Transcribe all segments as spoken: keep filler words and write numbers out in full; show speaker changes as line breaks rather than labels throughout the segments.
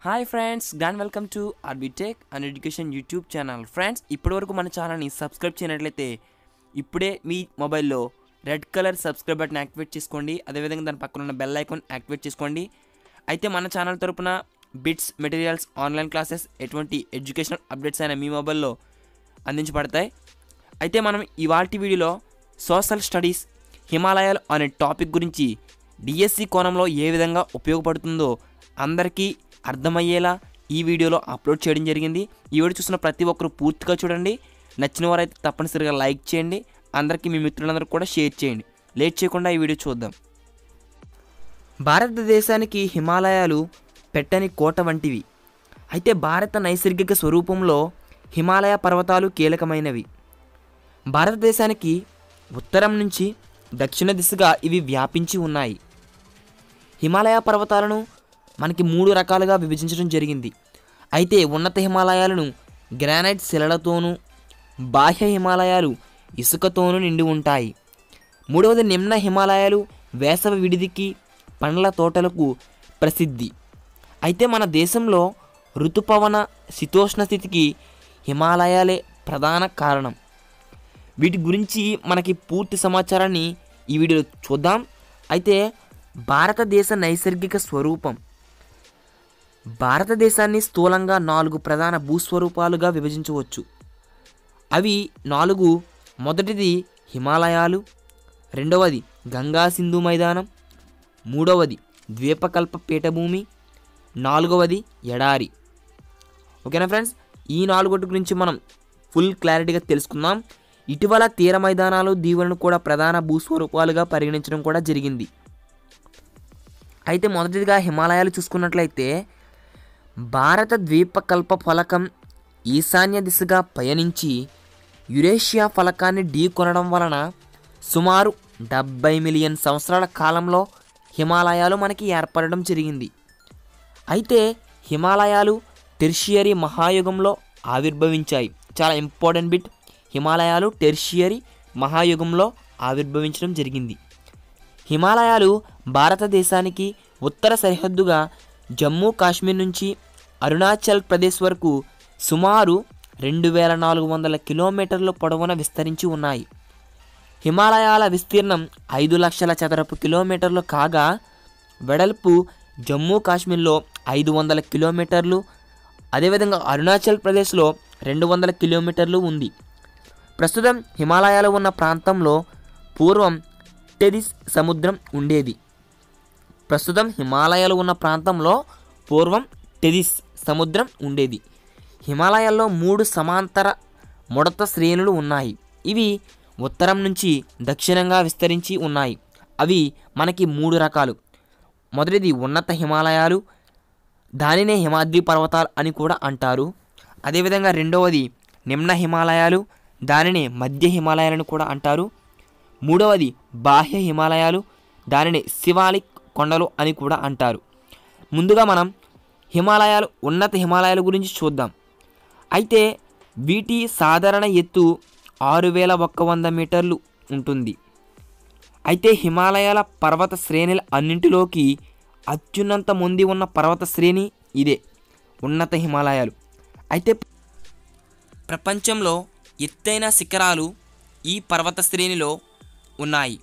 Hi friends, grand welcome to RB Tech and education YouTube channel. Friends, ఇప్పటివరకు మన ఛానల్ని subscribe చేయనట్లయితే ఇప్పుడే మీ మొబైల్లో red colour subscribe button activate చేసుకోండి. అదేవిధంగా దాని పక్కన ఉన్న బెల్ ఐకాన్ యాక్టివేట్ చేసుకోండి. అయితే మన ఛానల్ తరపున బిట్స్, మెటీరియల్స్, ఆన్లైన్ క్లాసెస్, ఎటువంటి ఎడ్యుకేషనల్ అప్డేట్స్ అయినా మీ మొబైల్లో అందించబడతాయి. అయితే మనం ఇవాల్టి వీడియోలో సోషల్ స్టడీస్ హిమాలయాలు అనే టాపిక్ గురించి డిఎస్సి కోణంలో ఏ విధంగా ఉపయోగపడుతుందో అందరికీ అర్థమయ్యేలా ఈ వీడియోలో అప్లోడ్ చేయడం జరిగింది. ఈ వీడియో చూసిన ప్రతి ఒక్కరు పూర్తిగా చూడండి. నచ్చిన వారైతే తప్పనిసరిగా లైక్ చేయండి. అందరికీ మీ మిత్రులందరూ కూడా షేర్ చేయండి. లేట్ చేయకుండా ఈ వీడియో చూద్దాం. భారతదేశానికి హిమాలయాలు పెట్టని కోట వంటివి. అయితే భారత నైసర్గిక స్వరూపంలో హిమాలయ పర్వతాలు కీలకమైనవి. భారతదేశానికి ఉత్తరం నుంచి దక్షిణ దిశగా ఇవి వ్యాపించి ఉన్నాయి. హిమాలయ పర్వతాలను మనకి మూడు రకాలుగా విభజించడం జరిగింది. అయితే ఉన్నత హిమాలయాలను గ్రానైట్ శిలలతోనూ, బాహ్య హిమాలయాలు ఇసుకతోనూ నిండి ఉంటాయి. మూడవది నిమ్న హిమాలయాలు వేసవి విడిదికి, పండ్ల తోటలకు ప్రసిద్ధి. అయితే మన దేశంలో ఋతుపవన శీతోష్ణ స్థితికి హిమాలయాలే ప్రధాన కారణం. వీటి గురించి మనకి పూర్తి సమాచారాన్ని ఈ వీడియోలో చూద్దాం. అయితే భారతదేశ నైసర్గిక స్వరూపం. భారతదేశాన్ని స్థూలంగా నాలుగు ప్రధాన భూస్వరూపాలుగా విభజించవచ్చు. అవి నాలుగు. మొదటిది హిమాలయాలు, రెండవది గంగా సింధు మైదానం, మూడవది ద్వీపకల్ప పీఠభూమి, నాలుగవది ఎడారి. ఓకేనా ఫ్రెండ్స్, ఈ నాలుగోటి గురించి మనం ఫుల్ క్లారిటీగా తెలుసుకుందాం. ఇటీవల తీర మైదానాలు, దీవులను కూడా ప్రధాన భూస్వరూపాలుగా పరిగణించడం కూడా జరిగింది. అయితే మొదటిదిగా హిమాలయాలు చూసుకున్నట్లయితే భారత ద్వీపకల్ప ఫలకం ఈశాన్య దిశగా పయనించి యురేషియా ఫలకాన్ని ఢీకొనడం వలన సుమారు డెబ్బై మిలియన్ సంవత్సరాల కాలంలో హిమాలయాలు మనకి ఏర్పడడం జరిగింది. అయితే హిమాలయాలు టెర్షియరీ మహాయుగంలో ఆవిర్భవించాయి. చాలా ఇంపార్టెంట్ బిట్. హిమాలయాలు టెర్షియరీ మహాయుగంలో ఆవిర్భవించడం జరిగింది. హిమాలయాలు భారతదేశానికి ఉత్తర సరిహద్దుగా జమ్మూ కాశ్మీర్ నుంచి అరుణాచల్ ప్రదేశ్ వరకు సుమారు రెండు వేల నాలుగు వందల కిలోమీటర్ల పొడవున విస్తరించి ఉన్నాయి. హిమాలయాల విస్తీర్ణం ఐదు లక్షల చదరపు కిలోమీటర్లు కాగా వెడల్పు జమ్మూ కాశ్మీర్లో ఐదు వందల కిలోమీటర్లు, అదేవిధంగా అరుణాచల్ ప్రదేశ్లో రెండు వందల కిలోమీటర్లు ఉంది. ప్రస్తుతం హిమాలయాలు ఉన్న ప్రాంతంలో పూర్వం టెరిస్ సముద్రం ఉండేది. ప్రస్తుతం హిమాలయాలు ఉన్న ప్రాంతంలో పూర్వం టెరిస్ సముద్రం ఉండేది. హిమాలయాల్లో మూడు సమాంతర ముడత శ్రేణులు ఉన్నాయి. ఇవి ఉత్తరం నుంచి దక్షిణంగా విస్తరించి ఉన్నాయి. అవి మనకి మూడు రకాలు. మొదటిది ఉన్నత హిమాలయాలు, దానినే హిమాద్రి పర్వతాలు అని కూడా అంటారు. అదేవిధంగా రెండవది నిమ్న హిమాలయాలు, దానినే మధ్య హిమాలయాలను కూడా అంటారు. మూడవది బాహ్య హిమాలయాలు, దానిని శివాలిక్ కొండలు అని కూడా అంటారు. ముందుగా మనం హిమాలయాలు ఉన్నత హిమాలయాల గురించి చూద్దాం. అయితే వీటి సాధారణ ఎత్తు ఆరు వేల ఒక్క వంద మీటర్లు ఉంటుంది. అయితే హిమాలయాల పర్వత శ్రేణుల అన్నింటిలోకి అత్యున్నత పొంది ఉన్న పర్వత శ్రేణి ఇదే, ఉన్నత హిమాలయాలు. అయితే ప్రపంచంలో ఎత్తైన శిఖరాలు ఈ పర్వత శ్రేణిలో ఉన్నాయి.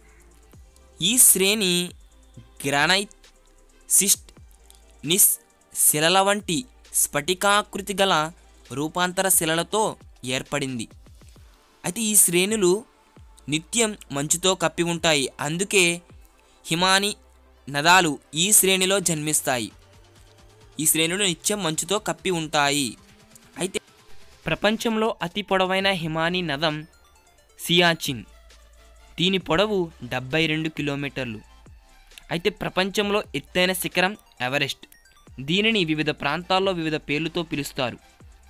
ఈ శ్రేణి గ్రానైట్, సిస్ట్, నిస్ శిలల వంటి స్ఫటికాకృతి గల రూపాంతర శిలలతో ఏర్పడింది. అయితే ఈ శ్రేణులు నిత్యం మంచుతో కప్పి ఉంటాయి. అందుకే హిమానీ నదాలు ఈ శ్రేణిలో జన్మిస్తాయి. ఈ శ్రేణులు నిత్యం మంచుతో కప్పి ఉంటాయి. అయితే ప్రపంచంలో అతి పొడవైన హిమానీ నదం సియాచిన్. దీని పొడవు డెబ్బై రెండు కిలోమీటర్లు. అయితే ప్రపంచంలో ఎత్తైన శిఖరం ఎవరెస్ట్. దీనిని వివిధ ప్రాంతాల్లో వివిధ పేర్లతో పిలుస్తారు.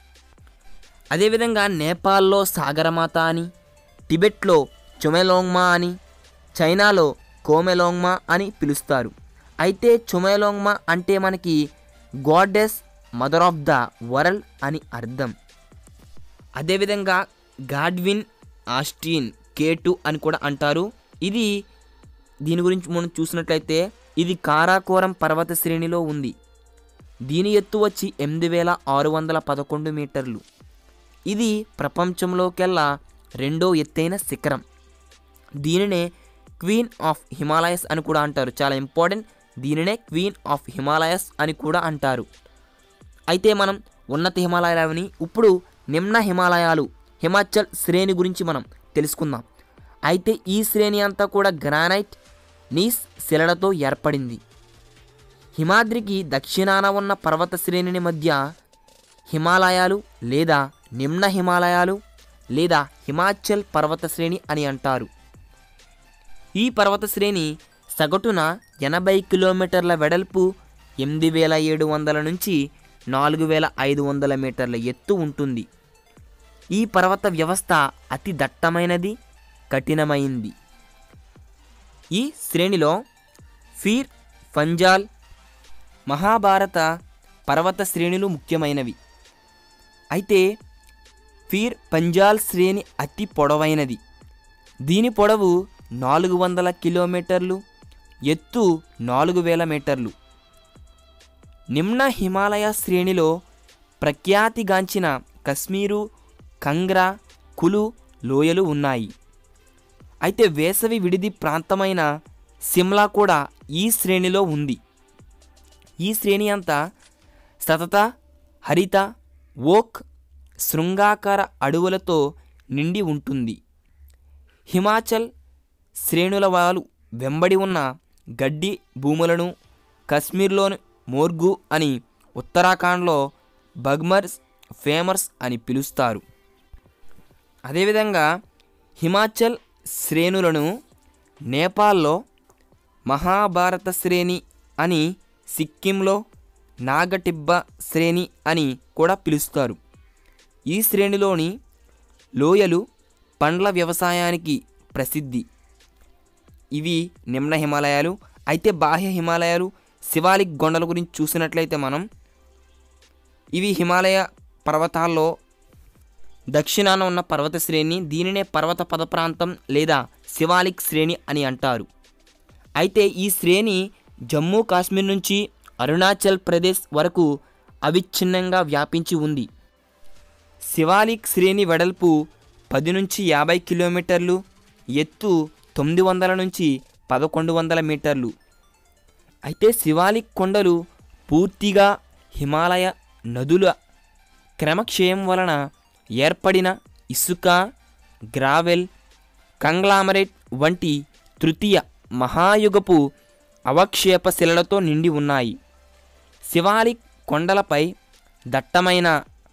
అదేవిధంగా నేపాల్లో సాగరమాత అని, టిబెట్లో చొమెలోంగ్మా అని, చైనాలో కోమెలోంగ్మా అని పిలుస్తారు. అయితే చొమెలోంగ్మా అంటే మనకి goddess mother of the world అని అర్థం. అదేవిధంగా గాడ్విన్ ఆస్టిన్ కే టూ అని కూడా అంటారు. ఇది దీని గురించి మనం చూసినట్లయితే ఇది కారాకోరం పర్వత శ్రేణిలో ఉంది. దీని ఎత్తు వచ్చి ఎనిమిది వేల ఆరు వందల పదకొండు మీటర్లు. ఇది ప్రపంచంలోకెల్లా రెండో ఎత్తైన శిఖరం. దీనినే క్వీన్ ఆఫ్ హిమాలయస్ అని కూడా అంటారు. చాలా ఇంపార్టెంట్, దీనినే క్వీన్ ఆఫ్ హిమాలయస్ అని కూడా అంటారు. అయితే మనం ఉన్నత హిమాలయాలని ఇప్పుడు నిమ్న హిమాలయాలు హిమాచల్ శ్రేణి గురించి మనం తెలుసుకుందాం. అయితే ఈ శ్రేణి అంతా కూడా గ్రానైట్ నీస్ శిలలతో ఏర్పడింది. హిమాద్రికి దక్షిణాన ఉన్న పర్వత శ్రేణిని మధ్య హిమాలయాలు లేదా నిమ్న హిమాలయాలు లేదా హిమాచల్ పర్వత శ్రేణి అని అంటారు. ఈ పర్వత శ్రేణి సగటున ఎనభై కిలోమీటర్ల వెడల్పు, ఎనిమిది వేల ఏడు వందల నుంచి నాలుగు వేల ఐదు వందల మీటర్ల ఎత్తు ఉంటుంది. ఈ పర్వత వ్యవస్థ అతి దట్టమైనది, కఠినమైంది. ఈ శ్రేణిలో ఫీర్, పంజాల్, మహాభారత పర్వత శ్రేణులు ముఖ్యమైనవి. అయితే ఫీర్ పంజాల్ శ్రేణి అతి పొడవైనది. దీని పొడవు నాలుగు వందల కిలోమీటర్లు, ఎత్తు నాలుగు వేల మీటర్లు. నిమ్న హిమాలయ శ్రేణిలో ప్రఖ్యాతిగాంచిన కశ్మీరు, కంగ్రా, కులు లోయలు ఉన్నాయి. అయితే వేసవి విడిది ప్రాంతమైన సిమ్లా కూడా ఈ శ్రేణిలో ఉంది. ఈ శ్రేణి అంతా సతత హరిత ఓక్ శృంగాకార అడవులతో నిండి ఉంటుంది. హిమాచల్ శ్రేణుల వాలు వెంబడి ఉన్న గడ్డి భూములను కశ్మీర్లోని మోర్గు అని, ఉత్తరాఖండ్లో బగ్మర్స్ ఫేమర్స్ అని పిలుస్తారు. అదేవిధంగా హిమాచల్ శ్రేణులను నేపాల్లో మహాభారత శ్రేణి అని, సిక్కింలో నాగటిబ్బా శ్రేణి అని కూడా పిలుస్తారు. ఈ శ్రేణిలోని లోయలు పండ్ల వ్యవసాయానికి ప్రసిద్ధి. ఇవి నిమ్న హిమాలయాలు. అయితే బాహ్య హిమాలయాలు శివాలిక్ కొండల గురించి చూసినట్లయితే మనం ఇవి హిమాలయ పర్వతాల్లో దక్షిణాన ఉన్న పర్వత శ్రేణి. దీనినే పర్వత పద ప్రాంతం లేదా శివాలిక్ శ్రేణి అని అంటారు. అయితే ఈ శ్రేణి జమ్మూ కాశ్మీర్ నుంచి అరుణాచల్ ప్రదేశ్ వరకు అవిచ్ఛిన్నంగా వ్యాపించి ఉంది. శివాలిక్ శ్రేణి వెడల్పు పది నుంచి యాభై కిలోమీటర్లు, ఎత్తు తొమ్మిది వందల నుంచి పదకొండు వందల మీటర్లు. అయితే శివాలిక్ కొండలు పూర్తిగా హిమాలయ నదుల క్రమక్షయం వలన ఏర్పడిన ఇసుక, గ్రావెల్, కంగ్లామరేట్ వంటి తృతీయ మహాయుగపు అవక్షేప శిలలతో నిండి ఉన్నాయి. శివాలిక్ కొండలపై దట్టమైన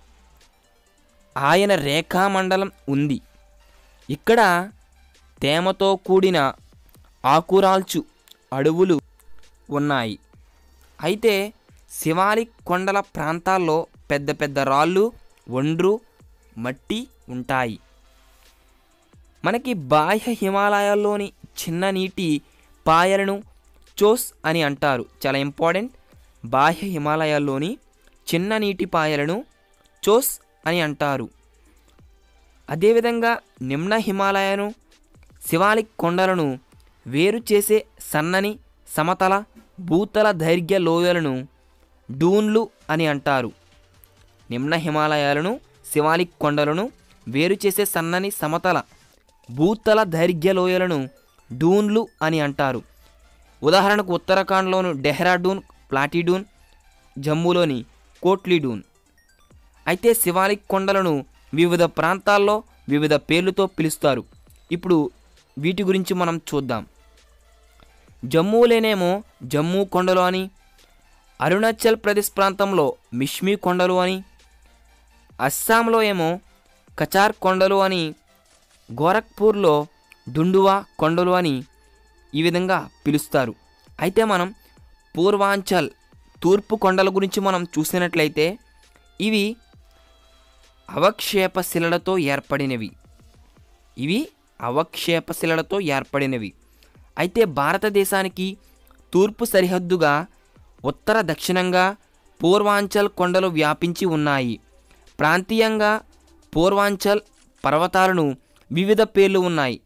ఆయన రేఖామండలం ఉంది. ఇక్కడ తేమతో కూడిన ఆకురాల్చు అడవులు ఉన్నాయి. అయితే శివాలిక్ కొండల ప్రాంతాల్లో పెద్ద పెద్ద రాళ్ళు, ఒండ్రు మట్టి ఉంటాయి. మనకి బాహ్య హిమాలయాల్లోని చిన్న నీటి పాయలను చోస్ అని అంటారు. చాలా ఇంపార్టెంట్, బాహ్య హిమాలయాల్లోని చిన్న నీటి పాయలను చోస్ అని అంటారు. అదేవిధంగా నిమ్న హిమాలయను శివాలిక్ కొండలను వేరు చేసే సన్నని సమతల భూతల దైర్ఘ్య లోయలను డూన్లు అని అంటారు. నిమ్న హిమాలయాలను శివాలిక్ కొండలను వేరు చేసే సన్నని సమతల భూతల దైర్ఘ్య లోయలను డూన్లు అని అంటారు. ఉదాహరణకు ఉత్తరాఖండ్లోని డెహ్రాడూన్ ప్లాటిడూన్, జమ్మూలోని కోట్లీడూన్. అయితే శివాలిక్ కొండలను వివిధ ప్రాంతాల్లో వివిధ పేర్లతో పిలుస్తారు. ఇప్పుడు వీటి గురించి మనం చూద్దాం. జమ్మూలోనేమో జమ్మూ కొండలు అని, అరుణాచల్ ప్రదేశ్ ప్రాంతంలో మిష్మి కొండలు అని, అస్సాంలో ఏమో కచార్ కొండలు అని, గోరఖ్పూర్లో డుండువా కొండలు అని ఈ విధంగా పిలుస్తారు. అయితే మనం పూర్వాంచల్ తూర్పు కొండల గురించి మనం చూసినట్లయితే ఇవి అవక్షేప శిలలతో ఏర్పడినవి. ఇవి అవక్షేప శిలలతో ఏర్పడినవి. అయితే భారతదేశానికి తూర్పు సరిహద్దుగా ఉత్తర దక్షిణంగా పూర్వాంచల్ కొండలు వ్యాపించి ఉన్నాయి. ప్రాంతీయంగా పూర్వాంచల్ పర్వతాలను వివిధ పేర్లు ఉన్నాయి.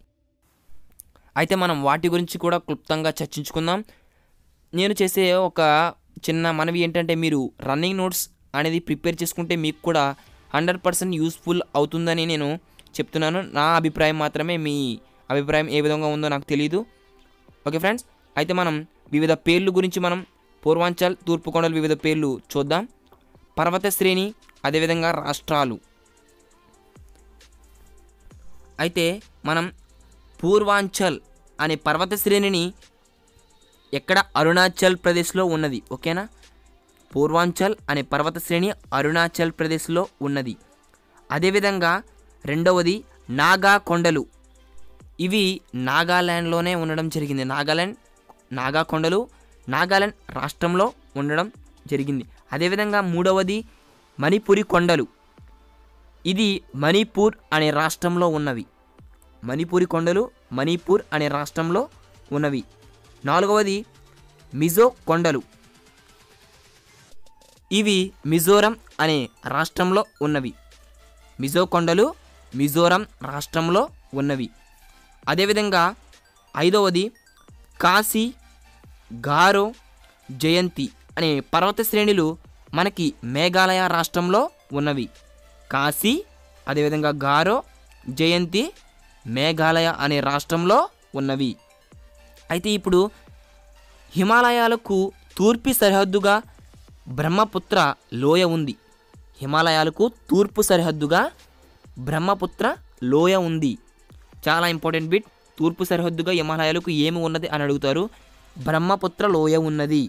అయితే మనం వాటి గురించి కూడా క్లుప్తంగా చర్చించుకుందాం. నేను చేసే ఒక చిన్న మనవి ఏంటంటే మీరు రన్నింగ్ నోట్స్ అనేది ప్రిపేర్ చేసుకుంటే మీకు కూడా హండ్రెడ్ పర్సెంట్ యూస్ఫుల్ అవుతుందని నేను చెప్తున్నాను. నా అభిప్రాయం మాత్రమే, మీ అభిప్రాయం ఏ విధంగా ఉందో నాకు తెలియదు. ఓకే ఫ్రెండ్స్, అయితే మనం వివిధ పేర్లు గురించి మనం పూర్వాంచల్, తూర్పు కొండలు వివిధ పేర్లు చూద్దాం. పర్వత శ్రేణి, అదేవిధంగా రాష్ట్రాలు. అయితే మనం పూర్వాంచల్ అనే పర్వత శ్రేణిని ఎక్కడ, అరుణాచల్ ప్రదేశ్లో ఉన్నది. ఓకేనా, పూర్వాంచల్ అనే పర్వత శ్రేణి అరుణాచల్ ప్రదేశ్లో ఉన్నది. అదేవిధంగా రెండవది నాగా కొండలు. ఇవి నాగాల్యాండ్లోనే ఉండడం జరిగింది. నాగాల్యాండ్ నాగా కొండలు నాగాల్యాండ్ రాష్ట్రంలో ఉండడం జరిగింది. అదేవిధంగా మూడవది మణిపురి కొండలు. ఇది మణిపూర్ అనే రాష్ట్రంలో ఉన్నవి. మణిపురి కొండలు మణిపూర్ అనే రాష్ట్రంలో ఉన్నవి. నాలుగవది మిజో కొండలు. ఇవి మిజోరం అనే రాష్ట్రంలో ఉన్నవి. మిజో కొండలు మిజోరం రాష్ట్రంలో ఉన్నవి. అదేవిధంగా ఐదవది కాశీ, గారో, జయంతి అనే పర్వత శ్రేణులు మనకి మేఘాలయ రాష్ట్రంలో ఉన్నవి. కాశీ, అదేవిధంగా గారో, జయంతి మేఘాలయ అనే రాష్ట్రంలో ఉన్నవి. అయితే ఇప్పుడు హిమాలయాలకు తూర్పు సరిహద్దుగా బ్రహ్మపుత్ర లోయ ఉంది. హిమాలయాలకు తూర్పు సరిహద్దుగా బ్రహ్మపుత్ర లోయ ఉంది. చాలా ఇంపార్టెంట్ బిట్. తూర్పు సరిహద్దుగా హిమాలయాలకు ఏమి ఉన్నది అని అడుగుతారు. బ్రహ్మపుత్ర లోయ ఉన్నది.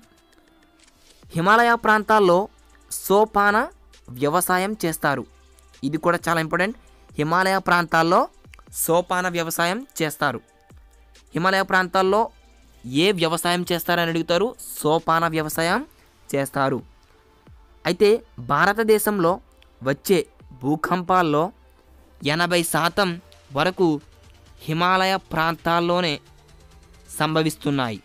హిమాలయ ప్రాంతాల్లో సోపాన వ్యవసాయం చేస్తారు. ఇది కూడా చాలా ఇంపార్టెంట్. హిమాలయ ప్రాంతాల్లో సోపాన వ్యవసాయం చేస్తారు. హిమాలయ ప్రాంతాల్లో ఏ వ్యవసాయం చేస్తారని అడుగుతారు. సోపాన వ్యవసాయం చేస్తారు. అయితే భారతదేశంలో వచ్చే భూకంపాల్లో ఎనభై శాతం వరకు హిమాలయ ప్రాంతాల్లోనే సంభవిస్తున్నాయి.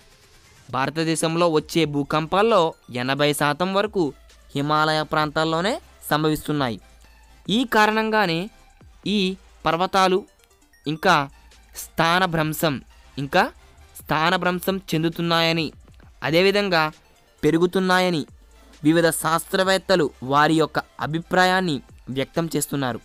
భారతదేశంలో వచ్చే భూకంపాల్లో ఎనభై శాతం వరకు హిమాలయ ప్రాంతాల్లోనే సంభవిస్తున్నాయి. ఈ కారణంగానే ఈ పర్వతాలు ఇంకా స్థానభ్రంశం ఇంకా స్థానభ్రంశం చెందుతున్నాయని, అదేవిధంగా పెరుగుతున్నాయని వివిధ శాస్త్రవేత్తలు వారి యొక్క అభిప్రాయాన్ని వ్యక్తం చేస్తున్నారు.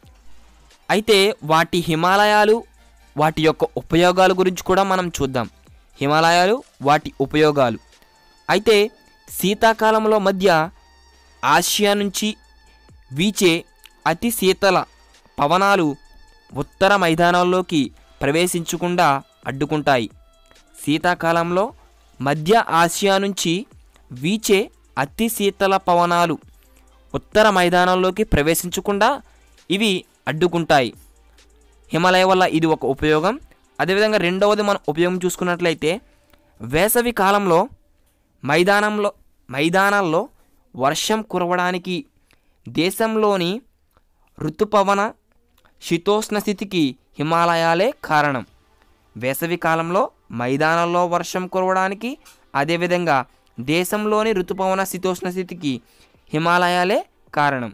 అయితే వాటి హిమాలయాలు వాటి యొక్క ఉపయోగాల గురించి కూడా మనం చూద్దాం. హిమాలయాలు వాటి ఉపయోగాలు. అయితే శీతాకాలంలో మధ్య ఆసియా నుంచి వీచే అతి శీతల పవనాలు ఉత్తర మైదానాల్లోకి ప్రవేశించకుండా అడ్డుకుంటాయి. శీతాకాలంలో మధ్య ఆసియా నుంచి వీచే అతి శీతల పవనాలు ఉత్తర మైదానాల్లోకి ప్రవేశించకుండా ఇవి అడ్డుకుంటాయి. హిమాలయ వల్ల ఇది ఒక ఉపయోగం. అదేవిధంగా రెండవది మనం ఉపయోగం చూసుకున్నట్లయితే వేసవి కాలంలో మైదానంలో మైదానాల్లో వర్షం కురవడానికి దేశంలోని ఋతుపవన శీతోష్ణ స్థితికి హిమాలయాలే కారణం. వేసవి కాలంలో మైదానాల్లో వర్షం కురవడానికి, అదేవిధంగా దేశంలోని ఋతుపవన శీతోష్ణ స్థితికి హిమాలయాలే కారణం.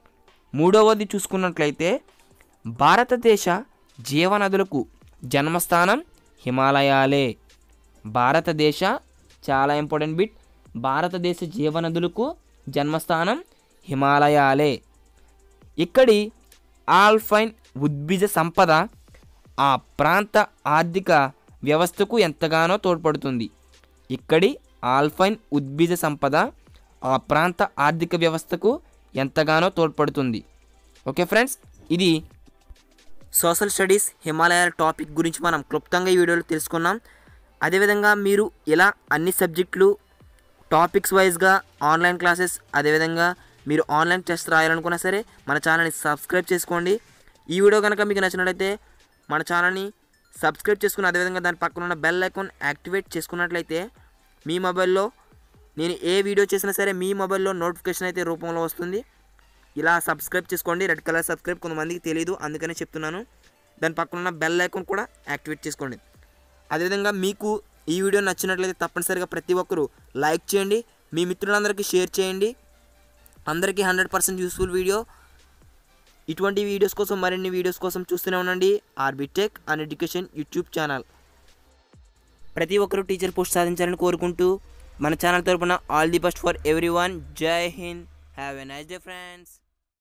మూడవది చూసుకున్నట్లయితే భారతదేశ జీవనదులకు జన్మస్థానం హిమాలయాలే. భారతదేశ చాలా ఇంపార్టెంట్ బిట్. భారతదేశ జీవనదులకు జన్మస్థానం హిమాలయాలే. ఇక్కడి ఆల్పైన్ ఉద్భిజ సంపద ఆ ప్రాంత ఆర్థిక వ్యవస్థకు ఎంతగానో తోడ్పడుతుంది. ఇక్కడి ఆల్పైన్ ఉద్భిజ సంపద ఆ ప్రాంత ఆర్థిక వ్యవస్థకు ఎంతగానో తోడ్పడుతుంది. ఓకే ఫ్రెండ్స్, ఇది సోషల్ స్టడీస్ హిమాలయాల టాపిక్ గురించి మనం క్లుప్తంగా ఈ వీడియోలో తెలుసుకున్నాం. అదేవిధంగా మీరు ఇలా అన్ని సబ్జెక్టులు టాపిక్స్ వైజ్గా ఆన్లైన్ క్లాసెస్, అదేవిధంగా మీరు ఆన్లైన్ టెస్ట్ రాయాలనుకున్నా సరే మన ఛానల్ని సబ్స్క్రైబ్ చేసుకోండి. ఈ వీడియో కనుక మీకు నచ్చినట్లయితే మన ఛానల్ని సబ్స్క్రైబ్ చేసుకుని, అదేవిధంగా దాని పక్కన ఉన్న బెల్ ఐకాన్ యాక్టివేట్ చేసుకున్నట్లయితే మీ మొబైల్లో నేను ఏ వీడియో చేసినా సరే మీ మొబైల్లో నోటిఫికేషన్ అయితే రూపంలో వస్తుంది. ఇలా సబ్స్క్రైబ్ చేసుకోండి. రెడ్ కలర్ సబ్స్క్రైబ్ కొంతమందికి తెలియదు, అందుకనే చెప్తున్నాను. దాని పక్కన ఉన్న బెల్ ఐకాన్ కూడా యాక్టివేట్ చేసుకోండి. అదేవిధంగా మీకు ఈ వీడియో నచ్చినట్లయితే తప్పనిసరిగా ప్రతి ఒక్కరూ లైక్ చేయండి, మీ మిత్రులందరికీ షేర్ చేయండి. అందరికీ హండ్రెడ్ పర్సెంట్ యూస్ఫుల్ వీడియో. ఇటువంటి వీడియోస్ కోసం మరిన్ని వీడియోస్ కోసం చూస్తూనే ఉండండి RB tech and education YouTube channel. ప్రతి ఒక్కరూ టీచర్ పోస్ట్ సాధించాలని కోరుకుంటూ మన ఛానల్ తరపున all the best for everyone. Jai Hind. Have a nice day friends.